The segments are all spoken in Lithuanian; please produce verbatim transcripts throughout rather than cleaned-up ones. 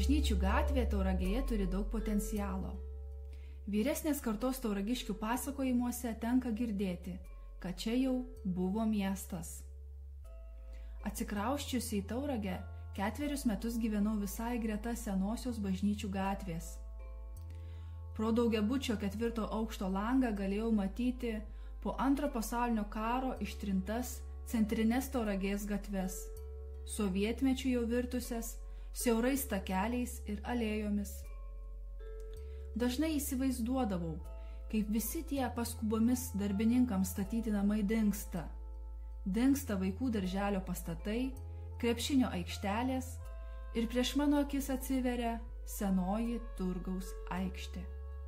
Bažnyčių gatvė Tauragėje turi daug potencialo. Vyresnės kartos tauragiškių pasakojimuose tenka girdėti, kad čia jau buvo miestas. Atsikrausčiusi į Tauragę, ketverius metus gyvenau visai greta senosios Bažnyčių gatvės. Pro daugiabučio ketvirto aukšto langą galėjau matyti po antro pasaulinio karo ištrintas centrinės Tauragės gatves, sovietmečių jau virtusias, siaurais takeliais ir alėjomis. Dažnai įsivaizduodavau, kaip visi tie paskubomis darbininkams statyti namai dingsta. Dingsta vaikų darželio pastatai, krepšinio aikštelės ir prieš mano akis atsiveria senoji turgaus aikštė.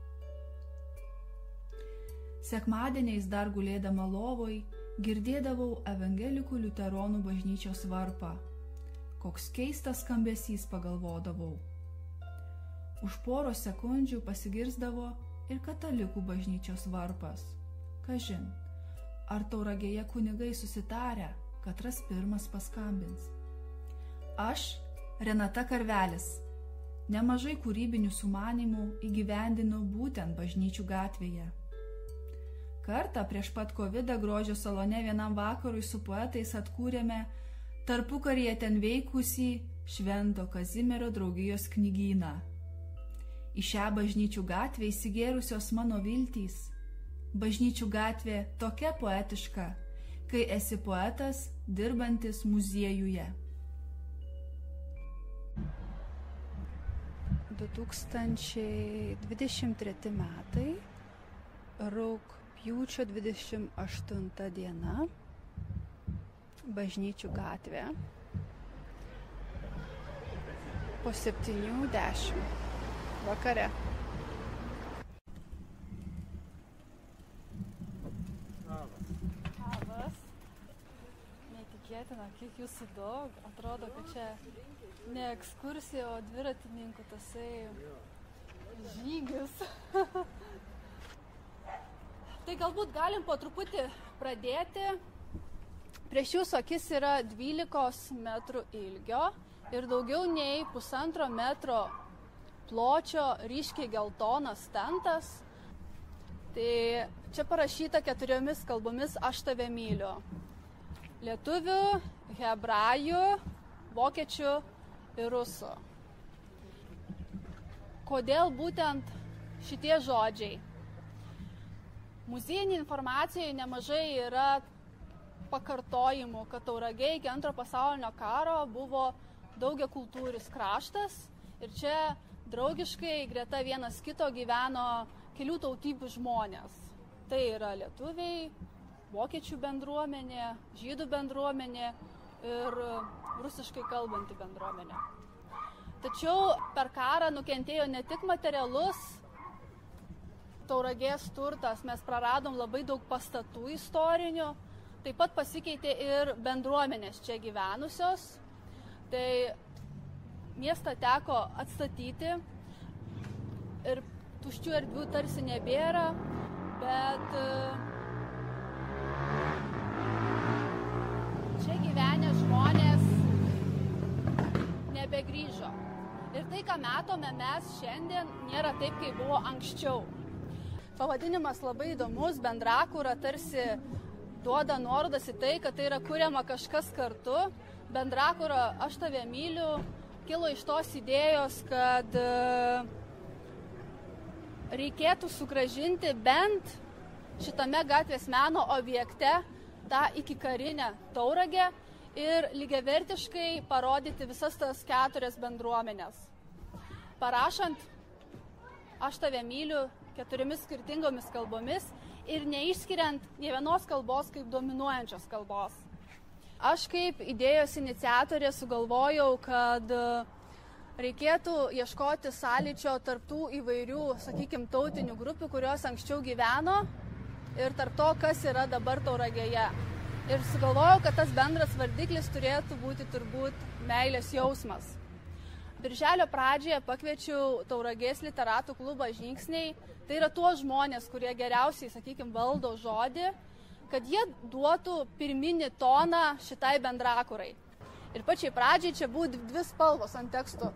Sekmadieniais dar gulėdama lovoj girdėdavau evangelikų liuteronų bažnyčios varpą. Koks keistas skambesys, pagalvodavau. Už poros sekundžių pasigirsdavo ir katalikų bažnyčios varpas. Kažin, ar Tauragėje kunigai susitarę, katras pirmas paskambins. Aš, Renata Karvelis, nemažai kūrybinių sumanymų įgyvendinu būtent Bažnyčių gatvėje. Kartą prieš pat kovidą Grožio salone vienam vakarui su poetais atkūrėme tarpukaryje ten veikusį Švento Kazimiero draugijos knygyną. Į šią Bažnyčių gatvę įsigėrusios mano viltys. Bažnyčių gatvė tokia poetiška, kai esi poetas, dirbantis muziejuje. du tūkstančiai dvidešimt treti metai, rugpjūčio dvidešimt aštunta diena, Bažnyčių gatvė, po septynių dešimt vakare. Labas. Neįtikėtina, kiek jūsų daug. Atrodo, kad čia ne ekskursija, o dviratininkų tasai žygis. Tai galbūt galim po truputį pradėti. Prieš jūsų akis yra dvylikos metrų ilgio ir daugiau nei pusantro metro pločio ryškiai geltonas stentas. Tai čia parašyta keturiomis kalbomis aš tave myliu. Lietuvių, hebrajų, vokiečių ir rusų. Kodėl būtent šitie žodžiai? Muziejinėje informacijoje nemažai yra pakartojimų, kad Tauragė iki antro pasaulinio karo buvo daugiakultūris kraštas ir čia draugiškai greta vienas kito gyveno kelių tautybių žmonės. Tai yra lietuviai, vokiečių bendruomenė, žydų bendruomenė ir rusiškai kalbanti bendruomenė. Tačiau per karą nukentėjo ne tik materialus Tauragės turtas, mes praradom labai daug pastatų istorinių, taip pat pasikeitė ir bendruomenės čia gyvenusios. Tai miestą teko atstatyti ir tuščių erdvių tarsi nebėra, bet čia gyvenę žmonės nebegrįžo. Ir tai, ką matome mes šiandien, nėra taip, kaip buvo anksčiau. Pavadinimas labai įdomus, bendrakūra tarsi duoda nuorodas į tai, kad tai yra kuriama kažkas kartu. Bendrakūra aš tave myliu kilo iš tos idėjos, kad reikėtų sugrąžinti bent šitame gatvės meno objekte tą ikikarinę Tauragę ir lygiavertiškai parodyti visas tas keturias bendruomenės. Parašant aš tave myliu keturiomis skirtingomis kalbomis ir neišskiriant nė vienos kalbos kaip dominuojančios kalbos. Aš kaip idėjos iniciatorė sugalvojau, kad reikėtų ieškoti sąlyčio tarp tų įvairių, sakykime, tautinių grupių, kurios anksčiau gyveno ir tarp to, kas yra dabar Tauragėje. Ir sugalvojau, kad tas bendras vardiklis turėtų būti turbūt meilės jausmas. Birželio pradžioje pakviečiau Tauragės literatų klubą Žingsniai. Tai yra tuos žmonės, kurie geriausiai, sakykime, valdo žodį, kad jie duotų pirminį toną šitai bendrakūrai. Ir pačiai pradžiai čia buvo dvi spalvos ant tekstų.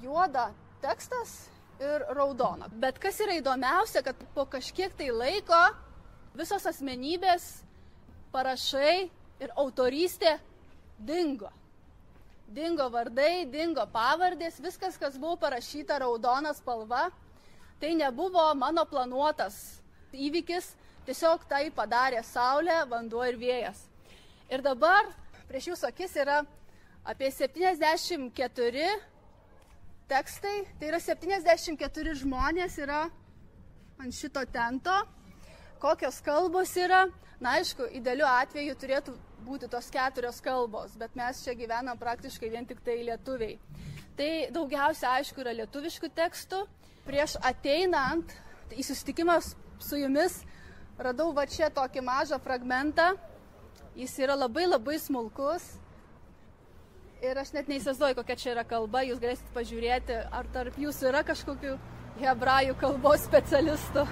juoda tekstas ir raudona. Bet kas yra įdomiausia, kad po kažkiek tai laiko visos asmenybės, parašai ir autorystė dingo. Dingo vardai, dingo pavardės, viskas, kas buvo parašyta raudona spalva, tai nebuvo mano planuotas įvykis, tiesiog tai padarė saulė, vanduo ir vėjas. Ir dabar prieš jūsų akis yra apie septyniasdešimt keturi tekstai, tai yra septyniasdešimt keturi žmonės yra ant šito tento. Kokios kalbos yra? Na, aišku, idealiu atveju turėtų būti tos keturios kalbos, bet mes čia gyvenam praktiškai vien tik tai lietuviai. Tai daugiausia, aišku, yra lietuviškų tekstų. Prieš ateinant į susitikimą su jumis radau va čia tokį mažą fragmentą. Jis yra labai labai smulkus. Ir aš net neįsivaizduoju, kokia čia yra kalba. Jūs galėsite pažiūrėti, ar tarp jūsų yra kažkokių hebrajų kalbos specialistų.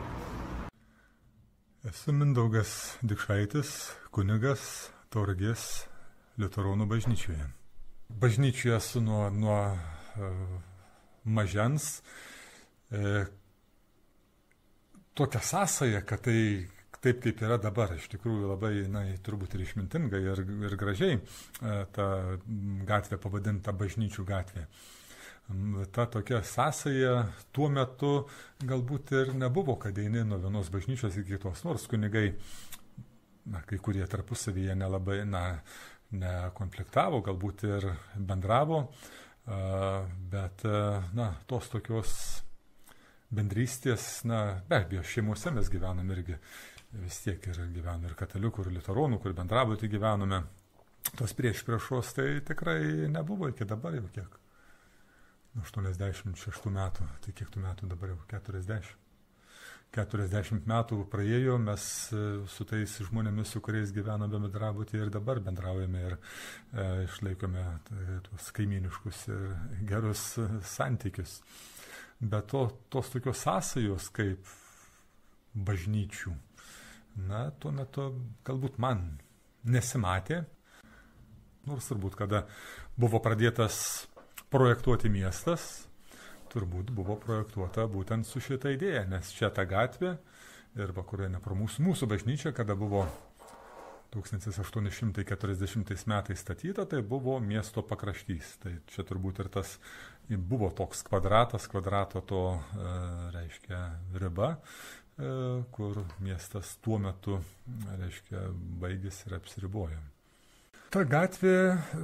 Esu Mindaugas Dikšaitis, kunigas Tauragės liuteronų bažnyčioje. Bažnyčioje esu nuo, nuo uh, mažens. E, tokia sąsaja, kad tai taip, kaip yra dabar, iš tikrųjų labai, na, turbūt ir išmintinga ir, ir gražiai e, ta gatvė pavadinta Bažnyčių gatvė. Ta tokia sąsaja tuo metu galbūt ir nebuvo, kad eini nuo vienos bažnyčios iki kitos, nors kunigai, na, kai kurie tarpusavyje nelabai, na, nekonfliktavo, galbūt ir bendravo, bet, na, tos tokios bendrystės, na, be abejo, šeimose mes gyvenam irgi, vis tiek ir gyveno ir katalikų, ir liuteronų, kur bendravo, tai gyvenome, tos priešpriešos tai tikrai nebuvo iki dabar jau kiek. aštuoniasdešimt šeštų metų, tai kiek tų metų dabar jau? keturiasdešimt. keturiasdešimt metų praėjo, mes su tais žmonėmis, su kuriais gyvename bendrabutyje ir dabar bendraujame ir e, išlaikome tai, tuos kaiminiškus ir gerus santykius. Bet to, tos tokios sąsajos kaip bažnyčių, na, tuo metu galbūt man nesimatė, nors turbūt, kada buvo pradėtas projektuoti miestas, turbūt buvo projektuota būtent su šita idėja, nes čia ta gatvė ir vakarėne pro mūsų, mūsų bažnyčia, kada buvo tūkstantis aštuoni šimtai keturiasdešimtais metais statyta, tai buvo miesto pakraštys. Tai čia turbūt ir tas buvo toks kvadratas, kvadrato to e, reiškia riba, e, kur miestas tuo metu, reiškia, baigėsi ir apsiribojo. Ta gatvė,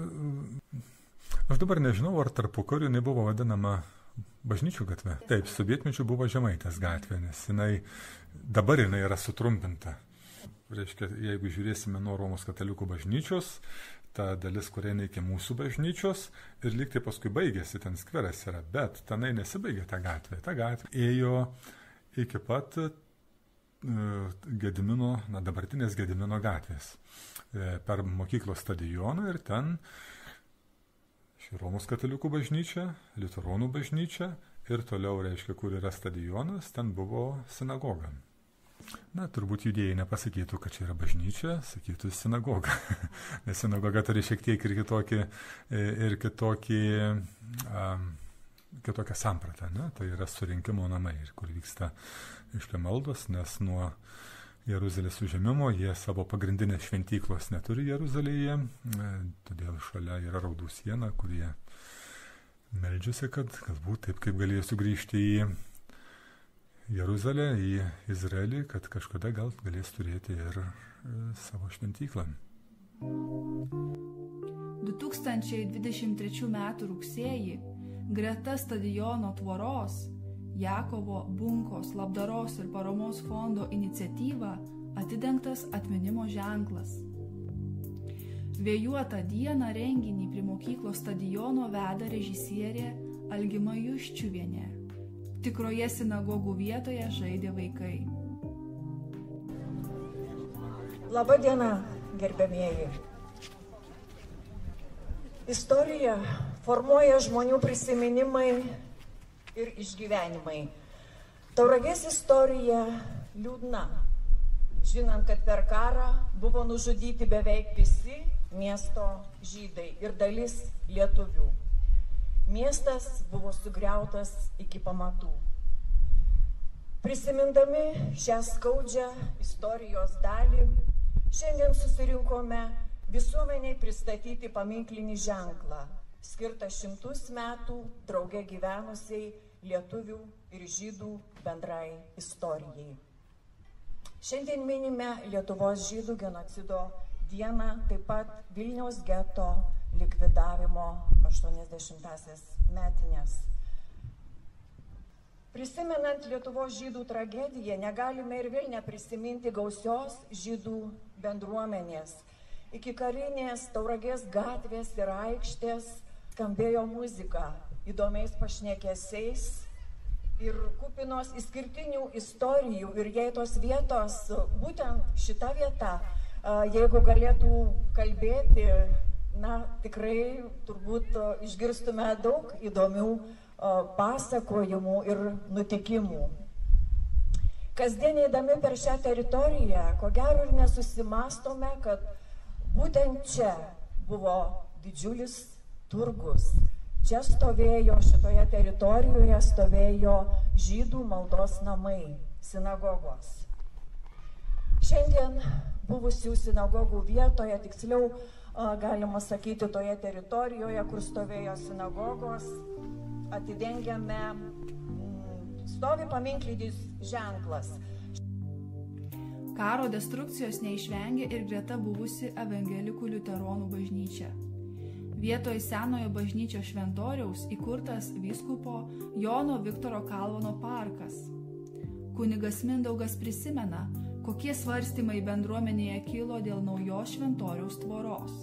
aš dabar nežinau, ar tarpukariu jinai buvo vadinama Bažnyčių gatve. Taip, sovietmečiu buvo Žemaitės gatvė, nes jinai, dabar jinai yra sutrumpinta. Reiškia, jeigu žiūrėsime nuo Romos katalikų bažnyčios, ta dalis, kur eina iki mūsų bažnyčios, ir lyg tai paskui baigėsi, ten skveras yra, bet tenai nesibaigė ta gatvė. Ta gatvė ėjo iki pat uh, Gedimino, na, dabartinės Gedimino gatvės, e, per mokyklos stadioną ir ten Romos katalikų bažnyčia, liuteronų bažnyčia ir toliau, reiškia, kur yra stadionas, ten buvo sinagoga. Na, turbūt judėjai nepasakytų, kad čia yra bažnyčia, sakytų sinagoga. Nes sinagoga turi šiek tiek ir kitokį, ir kitokį, um, kitokią sampratą, ne? Tai yra surinkimo namai, kur vyksta, reiškia, maldos, nes nuo Jeruzalės užėmimo jie savo pagrindinės šventyklos neturi Jeruzalėje, todėl šalia yra raudų siena, kurie meldžiasi, kad galbūt taip kaip galėjo sugrįžti į Jeruzalę, į Izraelį, kad kažkada gal galės turėti ir savo šventyklą. du tūkstančiai dvidešimt trečių metų rugsėjį greta stadiono tvoros Jakovo Bunkos labdaros ir paramos fondo iniciatyva atidengtas atminimo ženklas. Vėjuotą dieną renginį prie mokyklos stadiono veda režisierė Algima Juščiuvienė. Tikroje sinagogų vietoje žaidė vaikai. Labą dieną, gerbėmieji. Istoriją formuoja žmonių prisiminimai ir išgyvenimai. Tauragės istorija liūdna, žinant, kad per karą buvo nužudyti beveik visi miesto žydai ir dalis lietuvių. Miestas buvo sugriautas iki pamatų. Prisimindami šią skaudžią istorijos dalį, šiandien susirinkome visuomeniai pristatyti paminklinį ženklą, skirtą šimtus metų drauge gyvenusiai lietuvių ir žydų bendrai istorijai. Šiandien minime Lietuvos žydų genocido dieną, taip pat Vilniaus geto likvidavimo aštuoniasdešimtąsias metinės. Prisimenant Lietuvos žydų tragediją, negalime ir vėl neprisiminti gausios žydų bendruomenės. Iki karinės Tauragės gatvės ir aikštės skambėjo muzika įdomiais pašnekesiais ir kupinos išskirtinių istorijų. Ir jei tos vietos, būtent šita vieta, jeigu galėtų kalbėti, na, tikrai turbūt išgirstume daug įdomių pasakojimų ir nutikimų. Kasdien eidami per šią teritoriją, ko gero ir nesusimastome, kad būtent čia buvo didžiulis turgus. Čia stovėjo, šitoje teritorijoje stovėjo žydų maldos namai, sinagogos. Šiandien buvusių sinagogų vietoje, tiksliau galima sakyti toje teritorijoje, kur stovėjo sinagogos, atidengiame, stovi paminklinis ženklas. Karo destrukcijos neišvengė ir greta buvusi evangelikų liuteronų bažnyčia. Vietoj senojo bažnyčios šventoriaus įkurtas vyskupo Jono Viktoro Kalvono parkas. Kunigas Mindaugas prisimena, kokie svarstymai bendruomenėje kilo dėl naujos šventoriaus tvoros.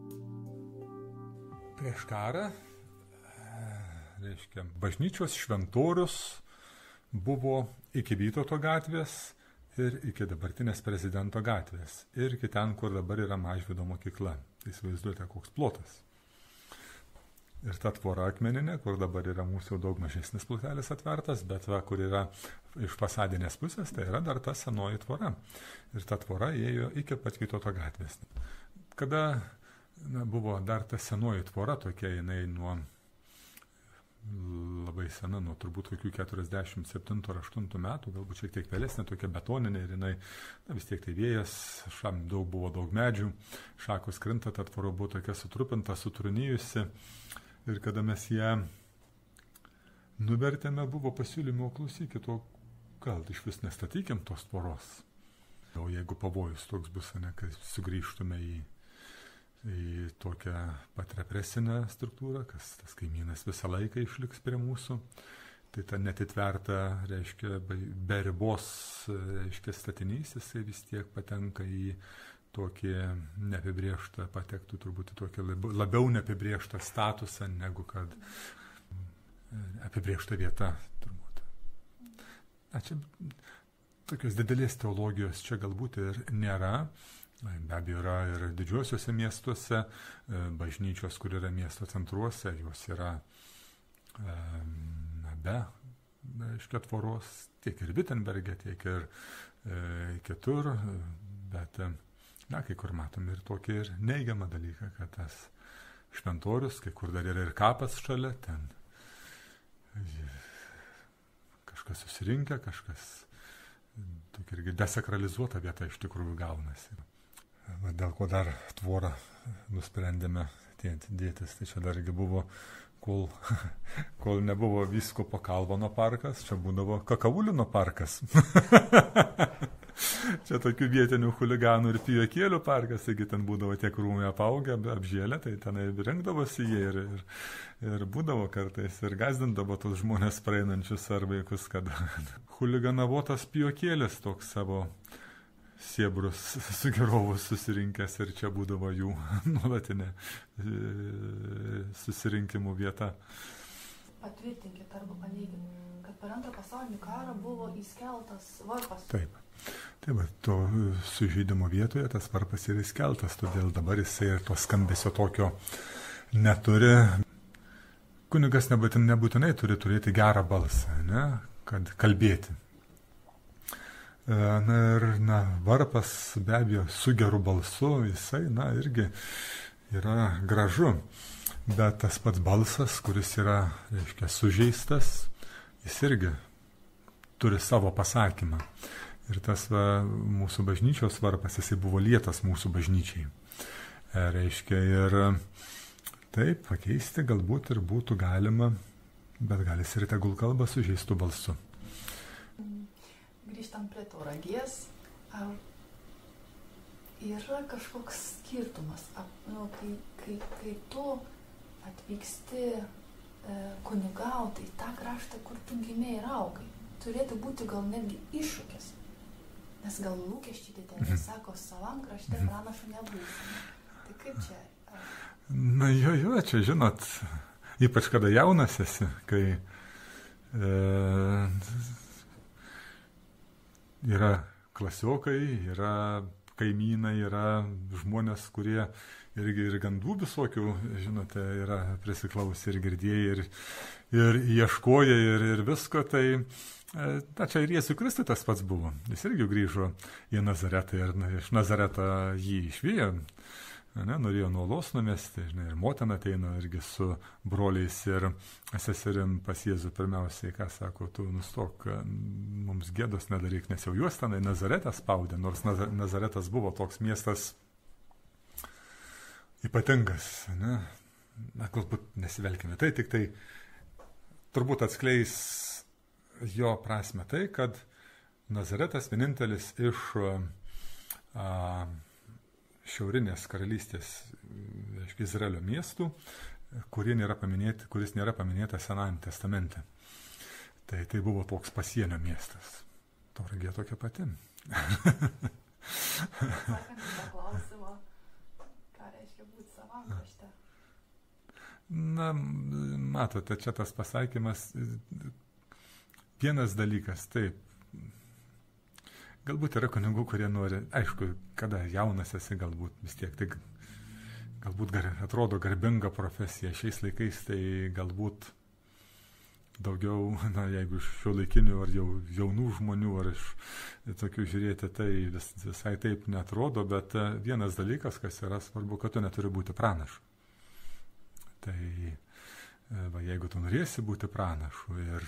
Prieš karą, reiškia, bažnyčios šventorius buvo iki Vytauto gatvės ir iki dabartinės Prezidento gatvės. Ir iki ten, kur dabar yra Mažvydo mokykla. Tai įsivaizduojate, koks plotas. Ir ta tvora akmeninė, kur dabar yra mūsų daug mažesnis plotelis atvertas, bet va, kur yra iš fasadinės pusės, tai yra dar ta senoji tvora. Ir ta tvora ėjo iki pat Vytauto gatvės. Kada na, buvo dar ta senoji tvora, tokia jinai nuo labai sena, nuo turbūt kokių keturiasdešimt septintų ar aštuntų metų, galbūt šiek tiek vėlesnė, tokia betoninė ir jinai, na, vis tiek tai vėjas, šam daug buvo daug medžių, šakos krinta, ta tvora buvo tokia sutrupinta, sutrunijusi. Ir kada mes ją nuvertėme, buvo pasiūlymo, klausykit, o gal iš vis nestatykim tos tvoros. O jeigu pavojus toks bus, ne, kai sugrįžtume į, į tokią pat represinę struktūrą, kas tas kaimynas visą laiką išliks prie mūsų, tai ta netitverta, reiškia, be ribos, reiškia, statinys, jisai vis tiek patenka į tokį neapibrėžtą, patektų turbūt į tokį labiau neapibrėžtą statusą, negu kad apibrėžta vieta, turbūt. Na, čia tokios didelės teologijos čia galbūt ir nėra. Be abejo, yra ir didžiuosiuose miestuose, bažnyčios, kur yra miesto centruose, jos yra na, be, aiškia, tvoros, tiek ir Wittenberge, tiek ir e, kitur, bet na, kai kur matom ir tokį ir neigiamą dalyką, kad tas šventorius, kai kur dar yra ir kapas šalia, ten kažkas susirinkę, kažkas tokia irgi desakralizuota vieta iš tikrųjų gaunasi. Dėl ko dar tvorą nusprendėme dėtis, tai čia dargi buvo, kol, kol nebuvo vyskupo Kalvono parkas, čia būdavo Kakavulino parkas. Čia tokių vietinių chuliganų ir pijokėlių parkas, taigi ten būdavo tiek rūmai apaugę, apžėlę, tai tenai rinkdavosi jie ir, ir, ir būdavo kartais ir gazdindavo tos žmonės praeinančius ar vaikus, kad chuliganavotas pijokėlis toks savo siebrus sugerovus susirinkęs ir čia būdavo jų nuolatinė susirinkimų vieta. Patvirtinkit arba paneigit, kad per antrą pasaulinį karą buvo įskeltas varpas. Taip. Tai va, to sužeidimo vietoje tas varpas yra įskeltas, todėl dabar jisai ir to skambesio tokio neturi. Kunigas nebūtinai, nebūtinai turi turėti gerą balsą, ne, kad kalbėti. Na ir na, varpas be abejo su geru balsu, jisai, na, irgi yra gražu. bet tas pats balsas, kuris yra, reiškia, sužeistas, jis irgi turi savo pasakymą. Ir tas va, mūsų bažnyčios varpas, jisai buvo lietas mūsų bažnyčiai. E, reiškia, ir taip, pakeisti galbūt ir būtų galima, bet gal jis ir tegul kalba sužeistų balsu. Grįžtam prie Tauragės. Ar yra kažkoks skirtumas, ap, nu, kai, kai, kai tu atvyksti e, kunigauti į tą kraštą, kur tu gimėjai ir augai? Turėtų būti gal netgi iššūkis. Nes gal lūkesčiai dideli, mm-hmm. sako, savam krašte mm-hmm. pranašu nebūsime. Tai kaip čia? Ar... Na jo, jo, čia žinot, ypač kada jaunas esi, kai e, yra klasiokai, yra kaimynai, yra žmonės, kurie irgi ir gandų visokių, žinote, yra prisiklausę ir girdėjai, ir, ir ieškoja, ir, ir visko, tai na, čia ir Jėzui Kristui tas pats buvo. Jis irgi grįžo į Nazaretą ir iš Nazaretą jį išvijo, ne, norėjo nuo olos numesti, žinai, ir motina ateina irgi su broliais ir seserim pas Jėzų pirmiausiai, ką sako, tu nustok, mums gėdos nedaryk, nes jau juos tenai Nazaretą spaudė, nors Nazaretas buvo toks miestas ypatingas, ne, na, galbūt nesivelkime, tai tik tai turbūt atskleis jo prasme tai, kad Nazaretas vienintelis iš a, šiaurinės karalystės, aiškiai, Izraelio miestų, kurie nėra paminėti, kuris nėra paminėtas Senajame testamente. Tai tai buvo toks pasienio miestas. Tauragė tokia pati. Sakant tą klausimą, ką reiškia būti savam krašte? Na, matote, čia tas pasakymas, vienas dalykas, taip, galbūt yra kunigų, kurie nori, aišku, kada jaunas esi, galbūt vis tiek, tai galbūt gar, atrodo garbinga profesija, šiais laikais tai galbūt daugiau, na, jeigu iš šiuolaikinių ar jau jaunų žmonių, ar iš tokių žiūrėti, tai vis, visai taip netrodo, bet vienas dalykas, kas yra svarbu, kad tu neturi būti pranašu. Tai, va, jeigu tu norėsi būti pranašu ir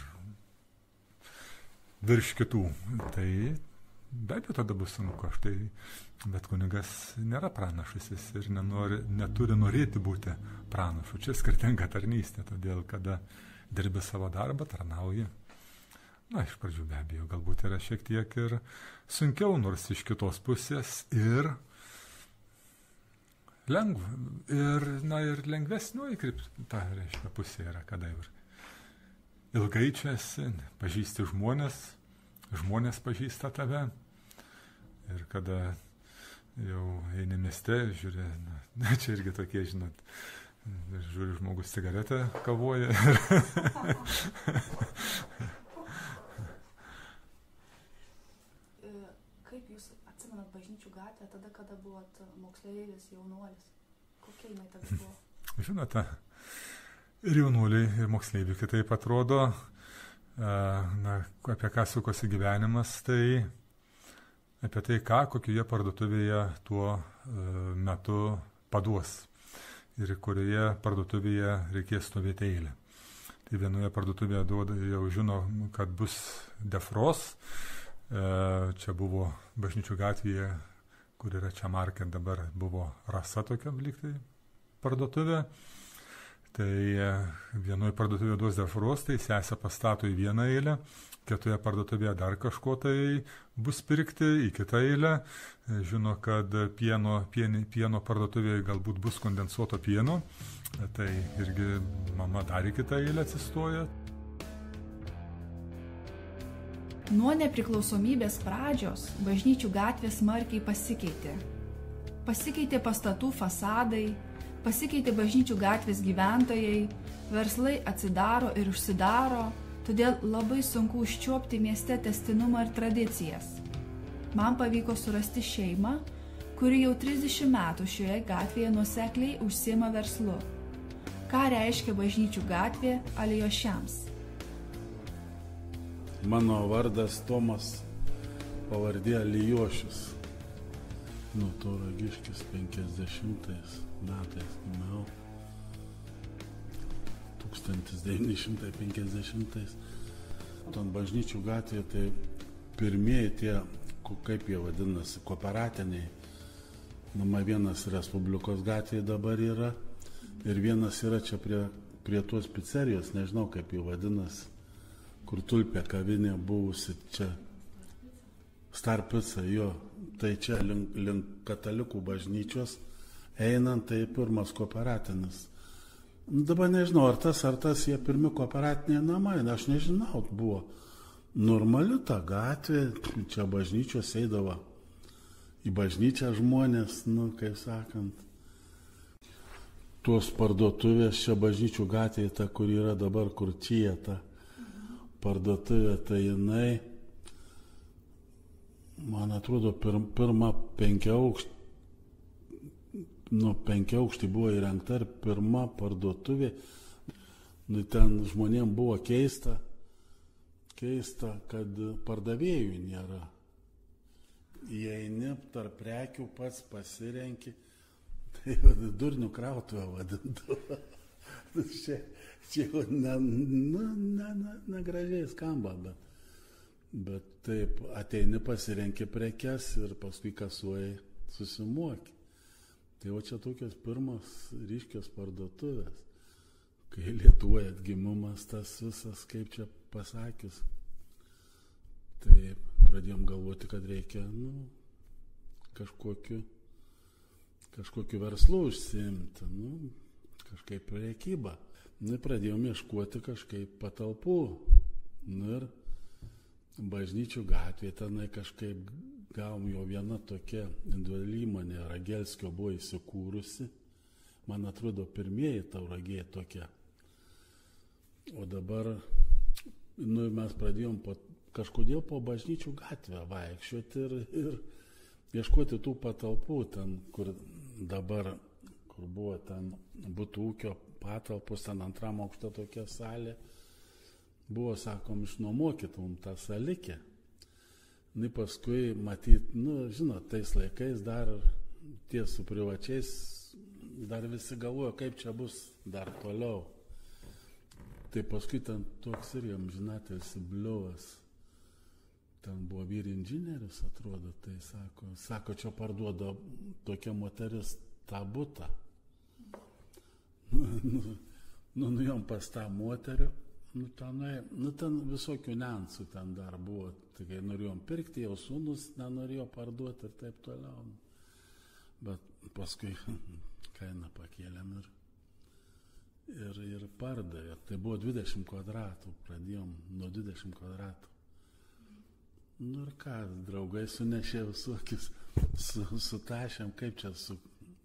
virš kitų, tai be abejo tada bus sunku, aš tai, bet kunigas nėra pranašas, jis ir nenori, neturi norėti būti pranašu. Čia skirtinga tarnystė, todėl kada dirbi savo darbą, tarnauji. Na, iš pradžių be abejo, galbūt yra šiek tiek ir sunkiau, nors iš kitos pusės ir lengva. Ir, na, ir lengvesnioji krypta, reiškia, pusė yra, kada jau ilgai čia esi, pažįsti žmonės, žmonės pažįsta tave. Ir kada jau eini mieste, žiūri, na, čia irgi tokie, žinot, žiūri, žmogus cigaretę kavoja. Kaip jūs atsimenat bažnyčių gatvę tada, kada buvot moksleivis, jaunuolis? Kokia jinai tada buvo? Žinote, ir jaunuoliai, ir moksleiviai kitaip atrodo, na, apie ką sukosi gyvenimas, tai apie tai, ką kokioje parduotuvėje tuo metu paduos ir kurioje parduotuvėje reikės stovėti eilę. Tai vienoje parduotuvėje duoda, jau žino, kad bus defros, čia buvo bažnyčių gatvėje, kur yra čia market, dabar buvo Rasa tokia liktai parduotuvė. Tai vienoje parduotuvėje duos defros, tai sesė pastato į vieną eilę, kitoje parduotuvėje dar kažko tai bus pirkti į kitą eilę. Žino, kad pieno, pieno, pieno parduotuvėje galbūt bus kondensuoto pieno, tai irgi mama dar į kitą eilę atsistoja. Nuo nepriklausomybės pradžios bažnyčių gatvės smarkiai pasikeitė. Pasikeitė pastatų fasadai, pasikeitė bažnyčių gatvės gyventojai, verslai atsidaro ir užsidaro, todėl labai sunku užčiuopti mieste tęstinumą ir tradicijas. Man pavyko surasti šeimą, kuri jau trisdešimt metų šioje gatvėje nuosekliai užsiima verslu. Ką reiškia bažnyčių gatvė Alijošiams? Mano vardas Tomas, pavardė Alijošius. Nu, Tauragiškis penkiasdešimtais metais gimiau. tūkstantis devyni šimtai penkiasdešimtais. Ton Bažnyčių gatvėje tai pirmieji tie, kaip jie vadinasi, kooperatiniai. Nama vienas Respublikos gatvėje dabar yra ir vienas yra čia prie, prie tos pizzerijos, nežinau kaip jie vadinasi, kur Tulpė kavinė buvusi čia. Star Pizza, jo, tai čia link, link katalikų bažnyčios einant, tai pirmas kooperatinis. Dabar nežinau, ar tas, ar tas jie pirmi kooperatiniai namai, aš nežinau, buvo normali ta gatvė, čia bažnyčios eidavo į bažnyčią žmonės, nu, kaip sakant. Tuos parduotuvės čia Bažnyčių gatvėje, ta, kur yra dabar, kur čia ta parduotuvė, tai jinai, man atrodo, pir, pirma penkiaaukštė, nu, penkiaaukštė buvo įrengta ir pirma parduotuvė, nu, ten žmonėm buvo keista, keista, kad pardavėjų nėra. Įeini tarp prekių, pats pasirenki, tai durnių krautuvę vadintų. čia čia ne, ne, ne, ne, ne gražiai skamba, bet, bet taip ateini pasirenki prekes ir paskui kasuoji susimoki. Tai o čia tokios pirmos ryškios parduotuvės, kai Lietuvoje atgimumas tas visas, kaip čia pasakius. Tai pradėjom galvoti, kad reikia, nu, kažkokiu, kažkokiu verslu užsiimti, nu, kažkaip prekybą. Nu, pradėjom ieškoti kažkaip patalpų. Nu, ir Bažnyčių gatvėje tenai kažkaip gavom jo viena tokia individuali įmonė, Ragelskio buvo įsikūrusi. Man atrodo, pirmieji Tauragėje tokia. O dabar, nu, mes pradėjom po, kažkodėl po Bažnyčių gatvę vaikščioti ir, ir ieškoti tų patalpų, ten, kur dabar, kur buvo ten butų ūkio patalpos, ten antram aukšte tokia salė. Buvo, sakom, išnuomokit mum tą salikę. Nu, paskui matyt, nu, žinot, tais laikais dar tie su privačiais, dar visi galvojo, kaip čia bus dar toliau. Tai paskui ten toks ir amžinatelis Bliuvas, ten buvo vyr inžinierius, atrodo, tai sako, sako, čia parduoda tokia moteris tą butą. Nu, nu, nu, nu jom pas tą moterių. Nu, tenai, nu, ten visokių niuansų ten dar buvo, tai kai norėjom pirkti, jau sūnus nenorėjo parduoti ir taip toliau. Bet paskui kainą pakėlėm ir, ir, ir pardavė. Tai buvo dvidešimt kvadratų, pradėjom nuo dvidešimt kvadratų. Nu ir ką, draugai sunešė visokius, su, sutašėm, kaip čia su,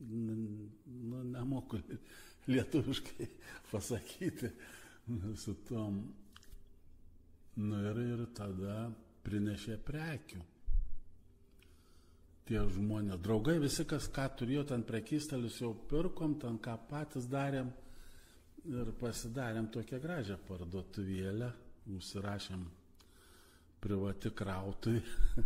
nu, nemoku lietuviškai pasakyti. Su tom, nu ir, ir tada prinešė prekių. Tie žmonės, draugai, visi, kas ką turėjo, ten prekystalius jau pirkom, ten ką patys darėm ir pasidarėm tokią gražią parduotuvėlę, užsirašėm privati krautuvė.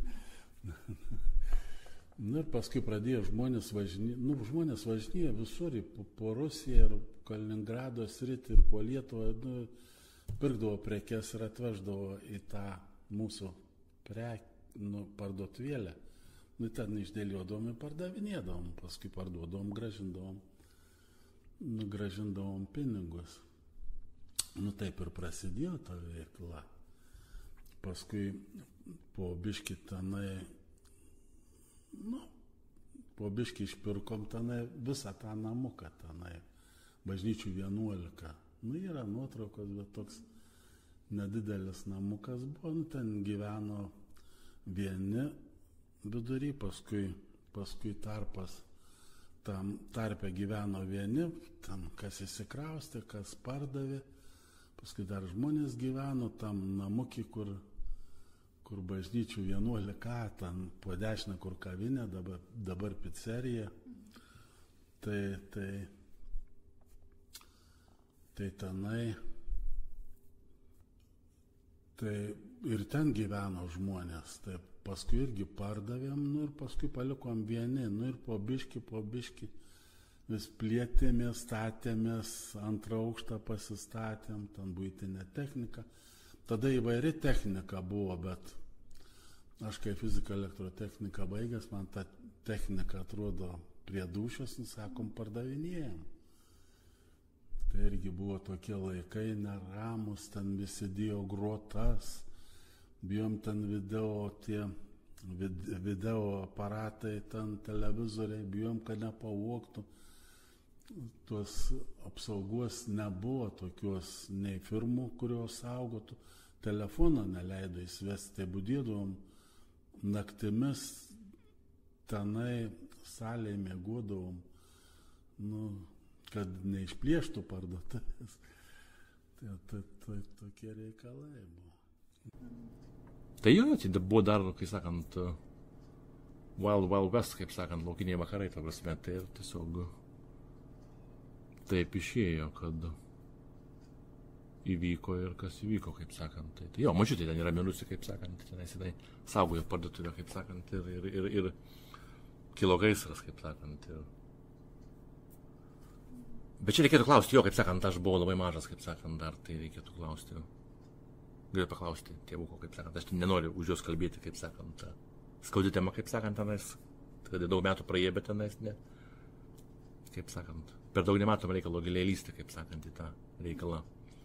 Nu ir paskui pradėjo žmonės važinėti, nu žmonės važinėjo visur, po Rusiją ir Kaliningrado sritį ir po Lietuvą, nu, pirkdavo prekes ir atveždavo į tą mūsų prek, nu, parduotuvėlę. Nu, ten išdėliodavom ir pardavinėdavom, paskui parduodavom, gražindavom, nu, gražindavom pinigus. Nu, taip ir prasidėjo ta veikla. Paskui po biškį tenai, nu, po biškį išpirkom tenai visą tą namuką tenai. Bažnyčių vienuolika. Nu, yra nuotraukos, bet toks nedidelis namukas buvo, nu, ten gyveno vieni vidury, paskui, paskui tarpas, tam tarpe gyveno vieni, tam kas įsikraustė, kas pardavė, paskui dar žmonės gyveno tam namukį, kur, kur Bažnyčių vienuolika, ten po dešinę, kur kavinė, dabar, dabar pizzerija. Tai, tai Tai tenai, tai ir ten gyveno žmonės, tai paskui irgi pardavėm, nu ir paskui palikom vieni, nu ir po biškį, po biškį vis plėtėmės, statėmės, antrą aukštą pasistatėm, ten buitinė technika. Tada įvairi technika buvo, bet aš kaip fizika elektrotechnika baigęs, man ta technika atrodo prie dūšios, nusakom, pardavinėjom. Tai irgi buvo tokie laikai neramus, ten visi dėjo grotas, bijom ten video, tie vid, video aparatai, ten televizoriai, bijom, kad nepavoktų. Tuos apsaugos nebuvo tokios nei firmų, kurios saugotų, telefoną neleido įsivesti, tai būdėdavom naktimis tenai salėje mėgodavom, nu, kad neišplėštų parduotuvės. Tai, tai, tai tokie reikalai buvo. Tai jo, tai buvo dar, kai sakant, Wild Wild West, kaip sakant, laukiniai vakarai, ta prasme, tai tiesiog taip išėjo, kad įvyko ir kas įvyko, kaip sakant. Tai, tai jo, mažiutai ten yra minusi, kaip sakant, tenais jinai saugojo parduotuvę, kaip sakant, ir, ir, ir, ir kilo gaisras, kaip sakant. Ir... Bet čia reikėtų klausti jo, kaip sakant, aš buvau labai mažas, kaip sakant, dar tai reikėtų klausti. Galiu paklausti tėvuko, kaip sakant, aš nenoriu už juos kalbėti, kaip sakant, skaudi tema, kaip sakant, tenais, kad daug metų praėjo, bet tenais ne, kaip sakant, per daug nematom reikalo giliai lysti, kaip sakant, į tą reikalą.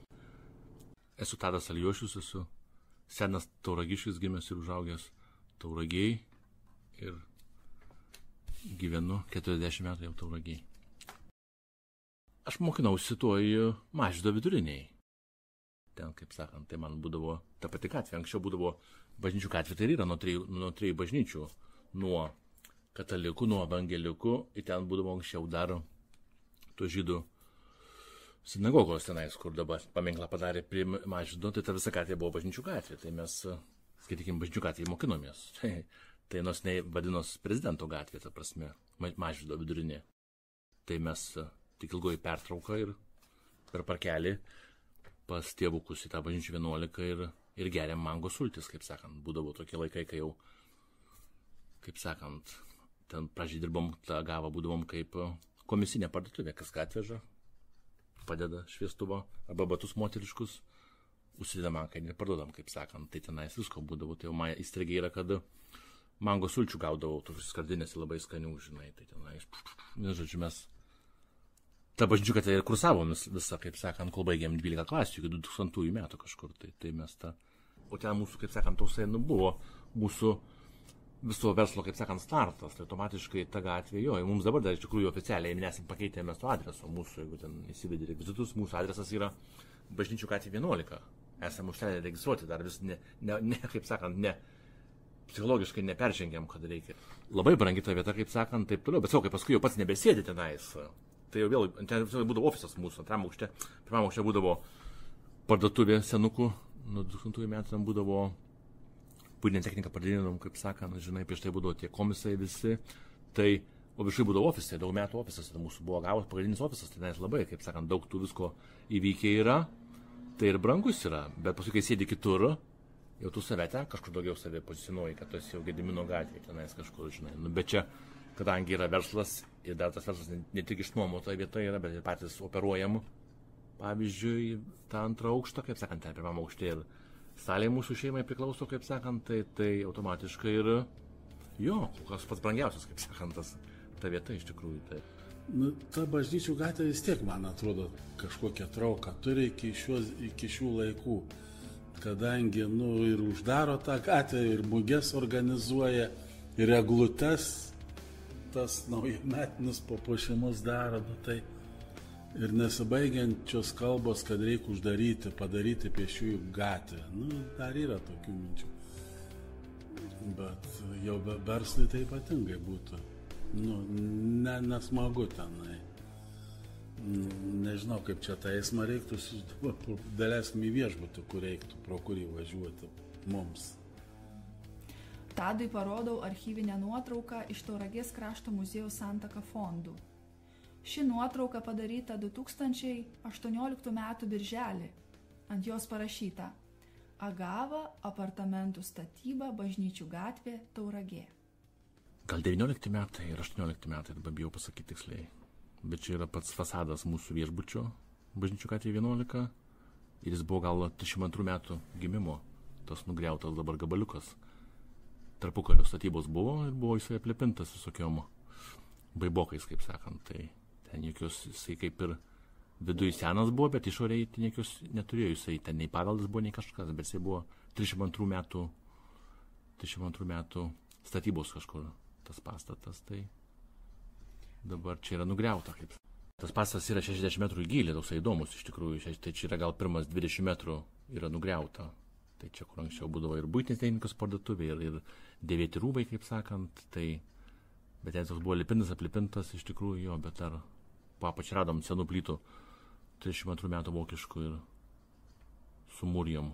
Esu Tadas Alijošius, esu senas tauragiškis, gimęs ir užaugęs Tauragiai ir gyvenu keturiasdešimt metų jau Tauragiai. Aš mokinausi tuoj Mažvydo viduriniai. Ten, kaip sakant, tai man būdavo ta pati gatvė. Anksčiau būdavo bažnyčių gatvė, tai yra nuo trijų, nuo trijų bažnyčių. Nuo katalikų, nuo evangelikų, ir ten būdavo anksčiau dar to žydų sinagogos tenais, kur dabar paminklą padarė prie Mažvydo, tai ta visa gatvė buvo bažnyčių gatvė. Tai mes, skaitykim, bažnyčių gatvėje mokinomės. Tai, tai nors ne vadinos prezidento gatvė, ta prasme, Mažvydo vidurinė. Tai mes tik ilgoji pertrauka ir per parkelį pas tėvukus į tą bažnyčių vienuolika ir, ir geriam mango sultis, kaip sakant. Būdavo tokie laikai, kai jau, kaip sakant, ten pradžiai dirbom, tą gavą būdavom kaip komisinė parduotuvė, kas ką atveža, padeda šviestuvą arba batus moteriškus, užsidedam ankainį ir parduodam, kaip sakant. Tai tenais visko būdavo. Tai jau man įstrigė yra, kad mango sulčių gaudavau, tokius skardinės labai skanių, žinai. Tai tenais, žodžiu, mes tą bažnyčių, kad tai ir kursavom visą, kaip sakant, kol baigėm dvylika klasių, iki du tūkstantųjų metų kažkur. Tai, tai mes tą... O ten mūsų, kaip sakant, tausai nu, buvo mūsų viso verslo, kaip sakant, startas. Tai automatiškai ta gatvė, jo, mums dabar dar iš tikrųjų oficialiai nesam pakeitę mes to adreso. Mūsų, jeigu ten įsivedė rekvizitus, mūsų adresas yra bažnyčių gatvė vienuolika. Esam užtenę registruoti, dar vis ne, ne, ne, kaip sakant, ne, psichologiškai neperžengiam, kad reikia. Labai brangi ta vieta, kaip sakant, taip toliau, bet sau, kai paskui jau pats nebesėdi tenais. Tai jau vėl, ten būdavo ofisas mūsų, antram aukšte, pirmam aukšte būdavo parduotuvė senukų, nuo du tūkstantųjų metų ten būdavo būdinė technika pardavinėdom, kaip sakant, žinai, prieš tai būdavo tie komisai visi, tai, o viršai būdavo ofisai, daug metų ofisas, tai mūsų buvo gavus pagrindinis ofisas, tai nes labai, kaip sakant, daug tų visko įvykiai yra, tai ir brangus yra, bet paskui, kai sėdi kitur, jau tu save ten kažkur daugiau save pozicionuoji, kad tu esi jau Gedimino gatvėje, tenais kažkur, žinai, nu, bet čia, kadangi yra verslas, ir dar tas verslas ne, ne tik išnuomota vieta yra, bet ir patys operuojam, pavyzdžiui, tą antrą aukštą, kaip sakant, ten pirmam aukšte ir salė mūsų šeimai priklauso, kaip sakant, tai, tai automatiškai ir, jo, kas pats brangiausias, kaip sakant, tas, ta vieta iš tikrųjų. Tai. Nu, ta bažnyčių gatvė vis tiek, man atrodo, kažkokią trauką turi iki, šios, iki šių laikų, kadangi, nu, ir uždaro tą gatvę, ir muges organizuoja, ir eglutes, tas naujametinius papuošimus daro, nu, tai ir nesibaigiančios kalbos, kad reikia uždaryti, padaryti pėsčiųjų gatvę. Nu, dar yra tokių minčių. Bet jau be verslui tai ypatingai būtų. Nu, ne, nesmagu tenai. Nežinau, kaip čia tą eismą reiktų, dėlėskim į viešbutį, kur reiktų, pro kurį važiuoti mums. Tadui parodau archyvinę nuotrauką iš Tauragės krašto muziejaus Santaka fondų. Ši nuotrauka padaryta du tūkstančiai aštuonioliktų metų birželį. Ant jos parašyta Agava apartamentų statyba Bažnyčių gatvė Tauragė. Gal devyniolikti metai ir aštuoniolikti metai, dabar bijau pasakyti tiksliai. bet čia yra pats fasadas mūsų viešbučio, Bažnyčių gatvė vienuolika, ir jis buvo gal trisdešimt antrų metų gimimo, tas nugriautas dabar gabaliukas. Tarpukario statybos buvo ir buvo jisai aplipintas visokiom baibokais, kaip sakant. Tai ten jokios, jisai kaip ir viduje senas buvo, bet išorėje ten jokios neturėjo jisai, ten nei paveldas buvo, nei kažkas, bet jisai buvo trisdešimt antrų metų, trisdešimt antrų metų statybos kažkur tas pastatas, tai dabar čia yra nugriauta. Kaip. Tas pastatas yra šešiasdešimt metrų į gylį, toksai įdomus iš tikrųjų, tai čia yra gal pirmas dvidešimt metrų yra nugriauta. Tai čia, kur anksčiau būdavo ir buitinės technikos parduotuvė, ir, ir dėvėti rūbai, kaip sakant, tai, bet ten toks buvo lipintas, aplipintas iš tikrųjų jo, bet dar papač radom senų plytų trisdešimt antrų metų vokiškų ir sumūrijom.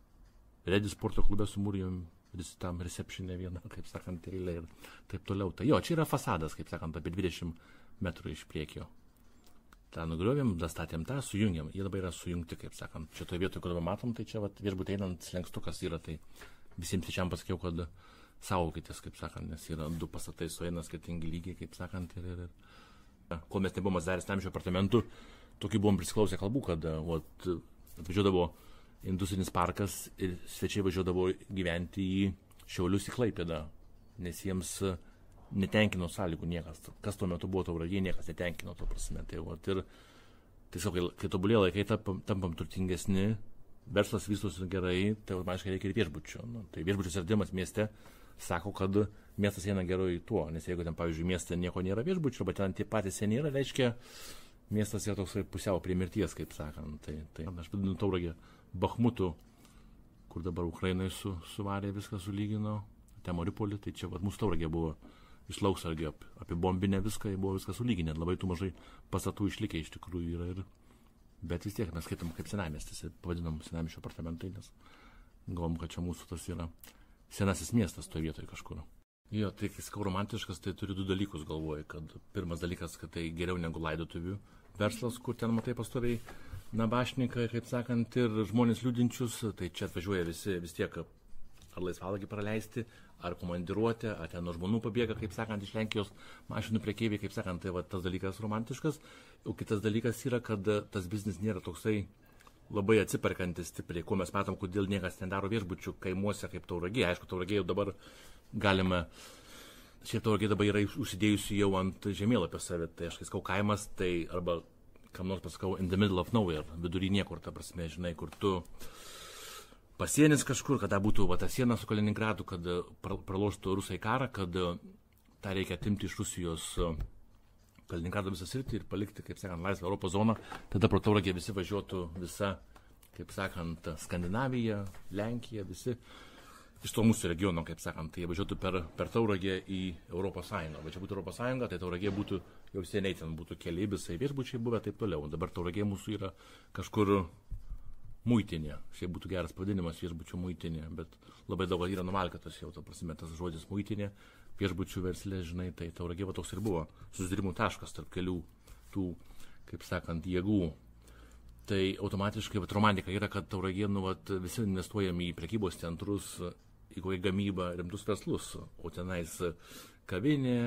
Redi sporto klube sumūrijom tam recepšinė viena, kaip sakant, eilė ir taip toliau. Tai jo, čia yra fasadas, kaip sakant, apie dvidešimt metrų iš priekio. tą nugriovėm, dastatėm tą, sujungėm. Jie dabar yra sujungti, kaip sakant. Šitoje vietoje, kur dabar matom, tai čia vat, viešbutį einant slenkstukas yra, tai visiems svečiam pasakiau, kad saugokitės, kaip sakant, nes yra du pastatai sueina skirtingi lygiai, kaip sakant. Ir, ir, ir. Kol mes nebuvom atsidaręs namšio apartamentų, tokį buvom prisiklausę kalbų, kad vat, atvažiuodavo industrinis parkas ir svečiai važiuodavo gyventi į Šiaulius į Klaipėdą, nes jiems netenkino sąlygų niekas. Kas tuo metu buvo Tauragėje, niekas netenkino to prasme. Tai, vat, ir tiesiog, kai, kai tobulėja laikai, tampam, tampam turtingesni, verslas vystosi gerai, tai automatiškai reikia ir viešbučio. Nu, tai viešbučio atsiradimas mieste sako, kad miestas eina gerai tuo, nes jeigu ten, pavyzdžiui, mieste nieko nėra viešbučio, arba ten tie patys seniai yra, reiškia, miestas yra toks pusiau prie mirties, kaip sakant. Tai, tai aš vadinu Tauragę Bachmutu, kur dabar Ukrainai su, suvarė viską, sulygino, ten Mariupolį, tai čia vat, mūsų Tauragė buvo iš Lauksargio apie bombinę viską, buvo viską sulyginę, labai tų mažai pastatų išlikę iš tikrųjų yra. Ir, bet vis tiek mes skaitom kaip senamiestis, pavadinom senamiesčio apartamentai, nes galvom, kad čia mūsų tas yra senasis miestas toje vietoje kažkur. Jo, tai kai sakau romantiškas, tai turi du dalykus galvoju, kad pirmas dalykas, kad tai geriau negu laidotuvių verslas, kur ten matai pastoviai nabašnikai, kaip sakant, ir žmonės liūdinčius, tai čia atvažiuoja visi vis tiek ar laisvalagį praleisti, ar komandiruotę, ar ten nuo žmonių pabėga, kaip sakant, iš Lenkijos mašinų prekeiviai, kaip sakant, tai va, tas dalykas romantiškas. O kitas dalykas yra, kad tas biznis nėra toksai labai atsiperkantis stipriai, ko mes matom, kodėl niekas ten daro viešbučių kaimuose kaip Tauragė. Aišku, Tauragė jau dabar galime, šiaip Tauragė dabar yra užsidėjusi jau ant žemėlapio save, tai aš kai sakau kaimas, tai arba kam nors pasakau in the middle of nowhere, vidury niekur, ta prasme, žinai, kur tu pasienis kažkur, kada būtų va, ta siena su Kaliningradu, kad praloštų rusai karą, kad tą reikia atimti iš Rusijos Kaliningrado visą sritį ir palikti, kaip sakant, laisvą Europos zoną, tada pro Tauragę visi važiuotų visa, kaip sakant, Skandinavija, Lenkija, visi iš to mūsų regiono, kaip sakant, tai jie važiuotų per, per Tauragę į Europos Sąjungą. Va čia būtų Europos Sąjunga, tai Tauragė būtų jau seniai ten būtų keli visai viešbučiai buvę, taip toliau. Dabar Tauragė mūsų yra kažkur muitinė, šiaip būtų geras pavadinimas viešbučių muitinė, bet labai daug yra nuvalkatas jau, ta prasme, tas žodis muitinė, viešbučių verslė, žinai, tai Tauragė va toks ir buvo, susidarimų taškas tarp kelių tų, kaip sakant, jėgų. Tai automatiškai, vat, romantika yra, kad Tauragė, nu, vat, visi investuojam į prekybos centrus, į kokią gamybą, rimtus verslus, o tenais kavinė,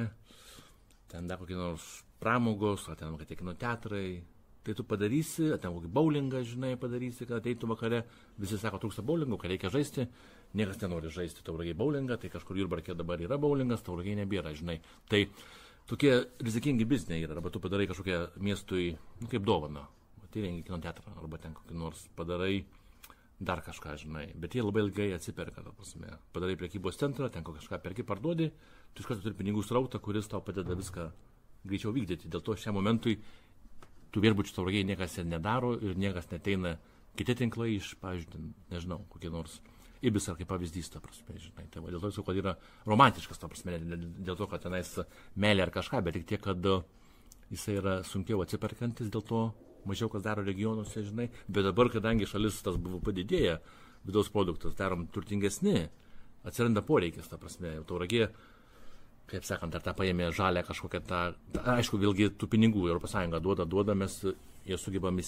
ten dar kokie nors pramogos, o ten kokie kino teatrai. Tai tu padarysi, ten kokį bowlingą, žinai, padarysi, kad ateitų vakare, visi sako, trūksta bowlingo, kad reikia žaisti, niekas nenori žaisti Tauragėje bowlingą, tai kažkur Jurbarke dabar yra bowlingas, Tauragėje nebėra, žinai. Tai tokie rizikingi bizniai yra, arba tu padarai kažkokią miestui, nu, kaip dovaną, tai rengi kino teatrą, arba ten kokį nors padarai dar kažką, žinai, bet jie labai ilgai atsiperka, ta prasme. Padarai prekybos centrą, ten kažką perki, parduodi, tu iš karto turi pinigų srautą, kuris tau padeda viską greičiau vykdyti. Dėl to šiam momentui tų viešbučių Tauragėje niekas ir nedaro ir niekas neteina kiti tinklai iš, pavyzdžiui, nežinau, kokie nors Ibis ar kaip pavyzdys, ta prasme, žinai. Tai va, dėl to, kad yra romantiškas, ta prasme, dėl to, kad tenais meilė ar kažką, bet tik tiek, kad jisai yra sunkiau atsiperkantis, dėl to mažiau kas daro regionuose, žinai. Bet dabar, kadangi šalis tas buvo padidėję, vidaus produktas darom turtingesni, atsiranda poreikis, ta prasme, Tauragė, kaip sakant, ar tą paėmė žalę kažkokią tą, tą, aišku, vėlgi tų pinigų Europos Sąjunga duoda, duoda, mes jie sugebam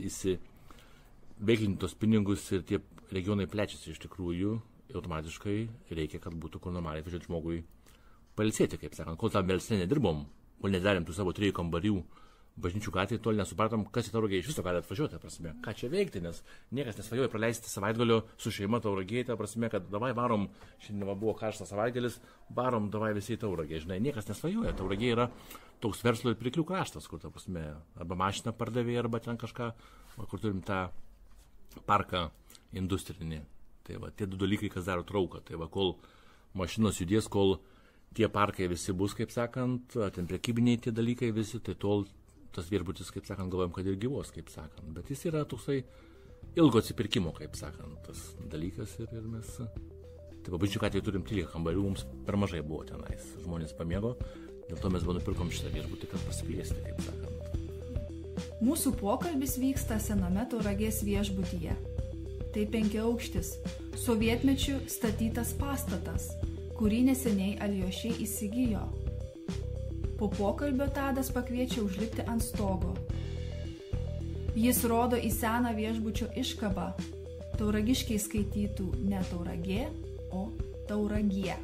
įsiveiklinti tos pinigus ir tie regionai plečiasi iš tikrųjų, automatiškai reikia, kad būtų kur normaliai žmogui pailsėti, kaip sakant, kol tam versle nedirbom, kol nedarėm tų savo trijų kambarių bažnyčių gatvėje tol nesupratom, kas į Tauragę iš viso gali atvažiuoti, ta prasme, ką čia veikti, nes niekas nesvajoja praleisti savaitgalio su šeima Tauragėje, ta prasme, kad davai varom, šiandien buvo karštas savaitgalis, varom davai visi į Tauragę, žinai, niekas nesvajoja, Tauragė yra toks verslo ir pirklių kraštas, kur, ta prasme, arba mašiną pardavė, arba ten kažką, kur turim tą parką industrinį, tai va, tie du dalykai, kas daro trauką, tai va, kol mašinos judės, kol tie parkai visi bus, kaip sakant, ten prekybiniai tie dalykai visi, tai tol tas viešbutis, kaip sakant, galvojam, kad ir gyvos, kaip sakant. Bet jis yra toksai ilgo atsipirkimo, kaip sakant, tas dalykas ir, ir mes... Tai pabažnyčių, kad jau turim trylika kambarių, mums per mažai buvo tenais. Žmonės pamėgo, dėl to mes buvo nupirkom šitą viešbutį, kad pasiplėsti, kaip sakant. Mūsų pokalbis vyksta sename Tauragės viešbutyje. Tai penkiaaukštis, sovietmečiu statytas pastatas, kurį neseniai Alijošiai įsigijo. Po pokalbio Tadas pakviečia užlipti ant stogo. Jis rodo į seną viešbučio iškabą. Tauragiškiai skaitytų ne Tauragė, o Tauragie.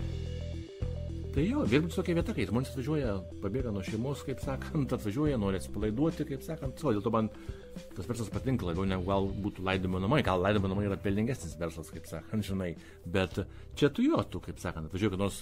Tai jo, viešbutis tokia vieta, kai žmonės atvažiuoja, pabėga nuo šeimos, kaip sakant, atvažiuoja, nori atsipalaiduoti, kaip sakant. O, dėl to man tas verslas patinka labiau, negu gal būtų laidojimo namai. Gal laidojimo namai yra pelningesnis verslas, kaip sakant, žinai. Bet čia tu jo, tu, kaip sakant, atvažiuoja, kad nors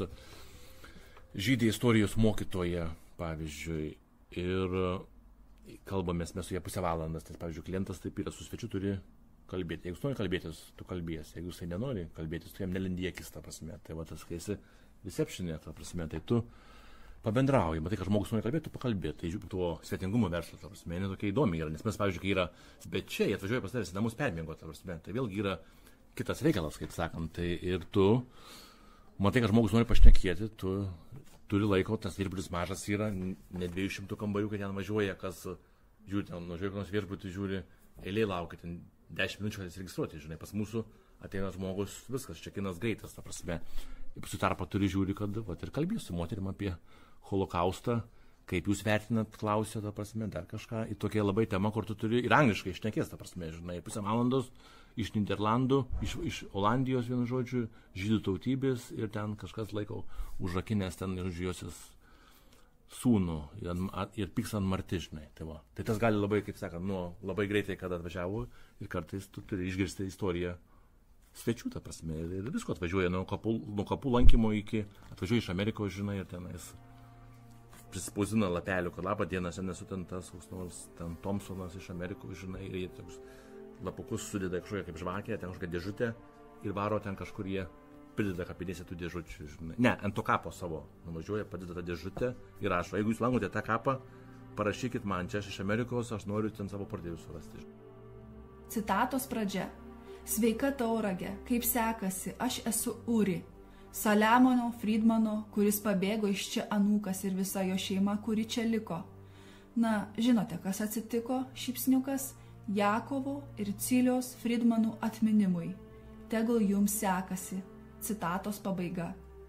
žydė istorijos mokytoja, pavyzdžiui, ir kalbamės mes su ją pusę valandas, nes, pavyzdžiui, klientas taip yra, su svečiu turi kalbėti. Jeigu nori kalbėtis, tu kalbėsi. Jeigu jisai nenori kalbėtis, tu jam nelindi akis, ta prasme. Tai va tas, kai esi receptionė, ta prasme, tai tu pabendrauji. Matai, kad žmogus nori kalbėti, tu pakalbėti. Tai tuo svetingumo verslo, ta prasme, ne tokia įdomi yra. Nes mes, pavyzdžiui, kai yra svečiai, jie atvažiuoja pas tavęs į namus permiego, ta prasme. Tai vėlgi yra kitas reikalas, kaip sakant. Tai ir tu matai, kad žmogus nori pašnekėti, tu turi laiko, tas viešbutis mažas yra, ne dviejų šimtų kambarių, kai ten važiuoja, kas žiūri, ten nuvažiuoja, kad nors viešbutį žiūri, eilė laukia, ten dešimt minučių atsiregistruoti, žinai, pas mūsų ateina žmogus, viskas, čekinas greitas, ta prasme. Ir su tarpa turi žiūri, kad, va, ir kalbės su moterim apie holokaustą, kaip jūs vertinat, klausė, ta prasme, dar kažką, ir tokia labai tema, kur tu turi ir angliškai šnekės, ta prasme, žinai, pusę valandos iš Niderlandų, iš, iš Olandijos, vienu žodžiu, žydų tautybės ir ten kažkas laiko užrakinės ten ir žiosios sūnų ir, ir pyks ant marti, žinai. Tai, va. Tai tas gali labai, kaip sakant, nu, labai greitai, kad atvažiavo ir kartais tu turi išgirsti istoriją svečių, ta prasme, ir visko atvažiuoja nuo kapų, nuo kapų lankymo iki, atvažiuoja iš Amerikos, žinai, ir tenais prispausina lapelių, kad labą dieną, sen esu ten tas, koks nors ten Thompsonas iš Amerikos, žinai, ir jie toks lapukus sudeda kažkokią kaip žvakę, ten kažkokią dėžutę ir varo ten kažkur jie prideda kapinėse tų dėžučių, žinai. Ne, ant to kapo savo nuvažiuoja, padeda tą dėžutę ir rašo, jeigu jūs lankote tą kapą, parašykit man, čia aš iš Amerikos, aš noriu ten savo pardėjų surasti. Citatos pradžia. Sveika Tauragė, kaip sekasi, aš esu Uri, Saliamono Friedmano, kuris pabėgo iš čia anūkas ir visa jo šeima, kuri čia liko. Na, žinote, kas atsitiko, šypsniukas, Jakovo ir Cilios Friedmanų atminimui. Tegul jums sekasi. Citatos pabaiga.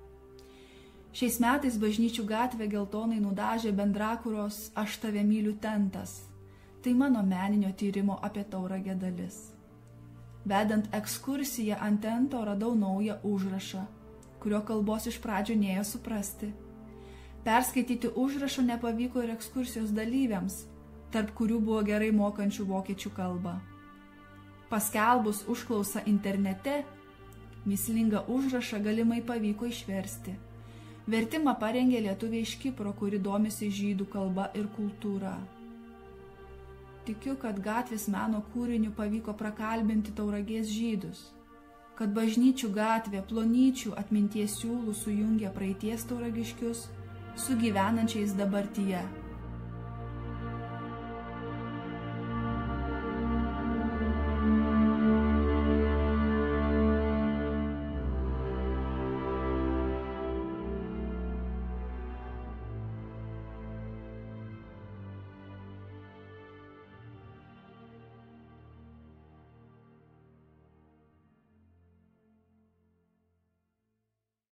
Šiais metais bažnyčių gatvę geltonai nudažė bendrakuros Aš tave myliu tentas. Tai mano meninio tyrimo apie Tauragę dalis. Vedant ekskursiją ant tento radau naują užrašą, kurio kalbos iš pradžių nėjo suprasti. Perskaityti užrašo nepavyko ir ekskursijos dalyviams, tarp kurių buvo gerai mokančių vokiečių kalbą. Paskelbus užklausą internete, mįslingą užrašą galimai pavyko išversti. Vertimą parengė lietuvė iš Kipro, kuri domisi žydų kalba ir kultūra. Tikiu, kad gatvės meno kūriniu pavyko prakalbinti Tauragės žydus, kad bažnyčių gatvė plonyčių atminties siūlų sujungia praeities tauragiškius su gyvenančiais dabartyje.